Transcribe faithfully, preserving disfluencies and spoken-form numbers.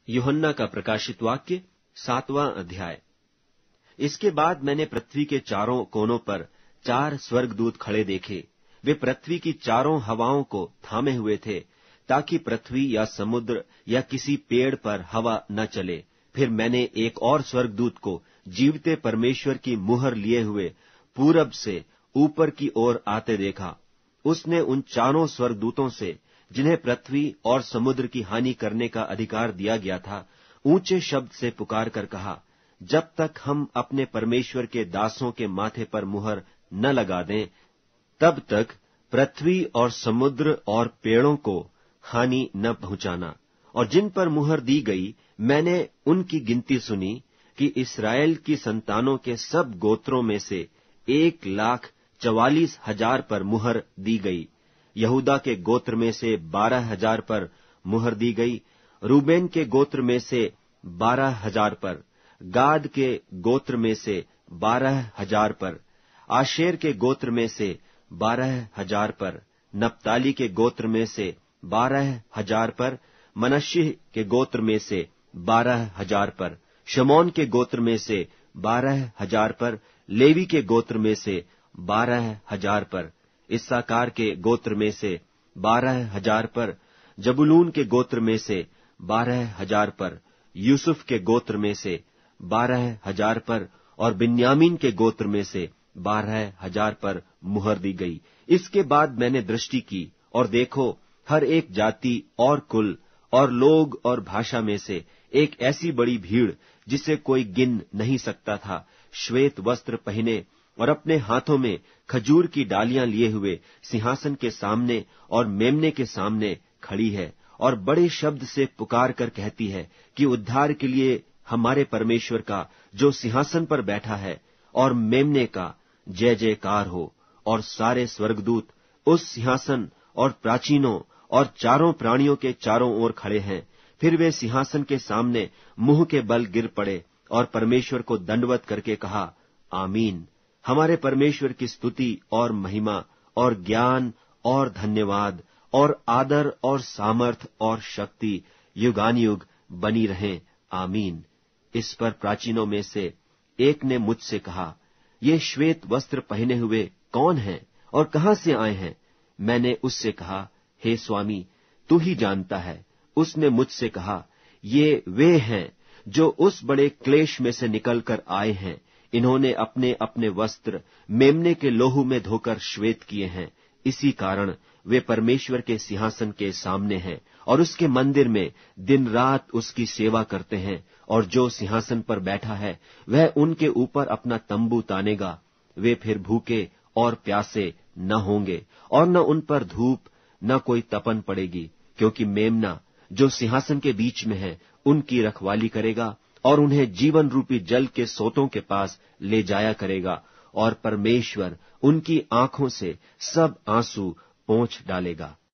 यूहन्ना का प्रकाशित वाक्य सातवां अध्याय। इसके बाद मैंने पृथ्वी के चारों कोनों पर चार स्वर्गदूत खड़े देखे। वे पृथ्वी की चारों हवाओं को थामे हुए थे, ताकि पृथ्वी या समुद्र या किसी पेड़ पर हवा न चले। फिर मैंने एक और स्वर्गदूत को जीवते परमेश्वर की मुहर लिए हुए पूरब से ऊपर की ओर आते देखा। उसने उन चारों स्वर्गदूतों से, जिन्हें पृथ्वी और समुद्र की हानि करने का अधिकार दिया गया था, ऊंचे शब्द से पुकार कर कहा, जब तक हम अपने परमेश्वर के दासों के माथे पर मुहर न लगा दें, तब तक पृथ्वी और समुद्र और पेड़ों को हानि न पहुंचाना। और जिन पर मुहर दी गई, मैंने उनकी गिनती सुनी कि इस्राएल की संतानों के सब गोत्रों में से एक लाख चवालीस हजार पर मुहर दी गई। यहूदा के गोत्र में से बारह हजार पर मुहर दी गई, रूबेन के गोत्र में से बारह हजार पर, गाद के गोत्र में से बारह हजार पर, आशेर के गोत्र में से बारह हजार पर, नप्ताली के गोत्र में से बारह हजार पर, मनश्शे के गोत्र में से बारह हजार पर, शमौन के गोत्र में से बारह हजार पर, लेवी के गोत्र में से बारह हजार पर, इस्साकार के गोत्र में से बारह हजार पर, जबूलून के गोत्र में से बारह हजार पर, यूसुफ के गोत्र में से बारह हजार पर और बिन्यामीन के गोत्र में से बारह हजार पर मुहर दी गई। इसके बाद मैंने दृष्टि की और देखो, हर एक जाति और कुल और लोग और भाषा में से एक ऐसी बड़ी भीड़ जिसे कोई गिन नहीं सकता था, श्वेत वस्त्र पहने और अपने हाथों में खजूर की डालियां लिए हुए सिंहासन के सामने और मेमने के सामने खड़ी है, और बड़े शब्द से पुकार कर कहती है कि उद्धार के लिए हमारे परमेश्वर का जो सिंहासन पर बैठा है और मेमने का जय जयकार हो। और सारे स्वर्गदूत उस सिंहासन और प्राचीनों और चारों प्राणियों के चारों ओर खड़े हैं। फिर वे सिंहासन के सामने मुंह के बल गिर पड़े और परमेश्वर को दंडवत करके कहा, आमीन। हमारे परमेश्वर की स्तुति और महिमा और ज्ञान और धन्यवाद और आदर और सामर्थ और शक्ति युगानुयुग बनी रहें, आमीन। इस पर प्राचीनों में से एक ने मुझसे कहा, ये श्वेत वस्त्र पहने हुए कौन हैं और कहां से आए हैं? मैंने उससे कहा, हे स्वामी, तू ही जानता है। उसने मुझसे कहा, ये वे हैं जो उस बड़े क्लेश में से निकलकर आए हैं। इन्होंने अपने अपने वस्त्र मेमने के लोहू में धोकर श्वेत किए हैं। इसी कारण वे परमेश्वर के सिंहासन के सामने हैं और उसके मंदिर में दिन रात उसकी सेवा करते हैं। और जो सिंहासन पर बैठा है, वह उनके ऊपर अपना तंबू तानेगा। वे फिर भूखे और प्यासे न होंगे और न उन पर धूप न कोई तपन पड़ेगी, क्योंकि मेमना जो सिंहासन के बीच में है उनकी रखवाली करेगा और उन्हें जीवन रूपी जल के सोतों के पास ले जाया करेगा, और परमेश्वर उनकी आंखों से सब आंसू पोंछ डालेगा।